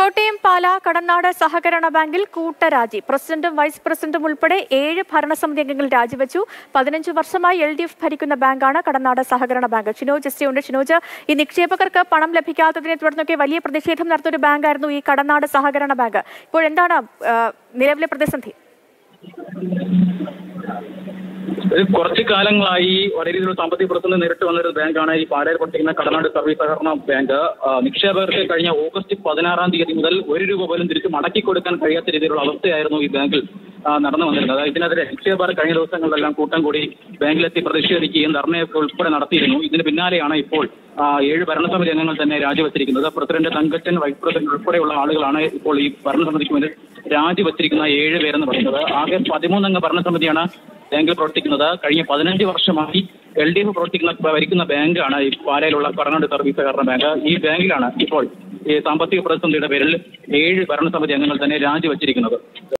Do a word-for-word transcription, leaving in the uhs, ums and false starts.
കോട്ടയം പാല കടനാട് സഹകരണ ബാങ്കിൽ കൂട്ടരാജി. പ്രസിഡന്റും വൈസ് പ്രസിഡന്റും ഉൾപ്പെടെ ഏഴ് ഭരണസമിതി അംഗങ്ങൾ രാജിവെച്ചു. പതിനഞ്ച് വർഷമായി എൽ ഡി എഫ് ഭരിക്കുന്ന ബാങ്കാണ് കടനാട് സഹകരണ ബാങ്ക്. ഷിനോജ് എസ്റ്റിയുണ്ട്. ഷിനോജ്, ഈ നിക്ഷേപകർക്ക് പണം ലഭിക്കാത്തതിനെ തുടർന്നൊക്കെ വലിയ പ്രതിഷേധം നടത്തുന്ന ഒരു ബാങ്കായിരുന്നു ഈ കടനാട് സഹകരണ ബാങ്ക്. ഇപ്പോൾ എന്താണ് നിലവിലെ പ്രതിസന്ധി? കുറച്ചു കാലങ്ങളായി വളരെ രീതിയിലുള്ള സാമ്പത്തിക പ്രതിസന്ധി നേരിട്ട് വന്നൊരു ബാങ്കാണ് ഈ പാലയിൽ പ്രവർത്തിക്കുന്ന കടനാട് സർവീസ് സഹകരണ ബാങ്ക്. നിക്ഷേപകർക്ക് കഴിഞ്ഞ ഓഗസ്റ്റ് പതിനാറാം തീയതി മുതൽ ഒരു രൂപ പോലും തിരിച്ച് മടക്കി കൊടുക്കാൻ കഴിയാത്ത രീതിയിലുള്ള അവസ്ഥയായിരുന്നു ഈ ബാങ്കിൽ നടന്നു വന്നിരുന്നത്. ഇതിനെതിരെ നിക്ഷേപകർ കഴിഞ്ഞ ദിവസങ്ങളിലെല്ലാം കൂട്ടം കൂടി ബാങ്കിലെത്തി പ്രതിഷേധിക്കുകയും ധർണയൊക്കെ ഉൾപ്പെടെ നടത്തിയിരുന്നു. ഇതിന് പിന്നാലെയാണ് ഇപ്പോൾ ഏഴ് ഭരണസമിതി അംഗങ്ങൾ തന്നെ രാജിവെച്ചിരിക്കുന്നത്. പ്രസിഡന്റ് തങ്കച്ചൻ, വൈസ് പ്രസിഡന്റ് ഉൾപ്പെടെയുള്ള ആളുകളാണ് ഇപ്പോൾ ഈ ഭരണസമിതിക്ക് മുന്നിൽ രാജിവെച്ചിരിക്കുന്ന ഏഴ് പേരെന്ന് പറയുന്നത്. ആകെ പതിമൂന്നംഗ ഭരണസമിതിയാണ് ബാങ്കിൽ പ്രവർത്തിക്കുന്നത്. കഴിഞ്ഞ പതിനഞ്ച് വർഷമായി എൽ ഡി എഫ് പ്രവർത്തിക്കുന്ന ഭരിക്കുന്ന ബാങ്കാണ് ഈ പാലയിലുള്ള കടനാട് സർവീസ് സഹകരണ ബാങ്ക്. ഈ ബാങ്കിലാണ് ഇപ്പോൾ ഈ സാമ്പത്തിക പ്രതിസന്ധിയുടെ പേരിൽ ഏഴ് ഭരണസമിതി അംഗങ്ങൾ തന്നെ രാജിവെച്ചിരിക്കുന്നത്.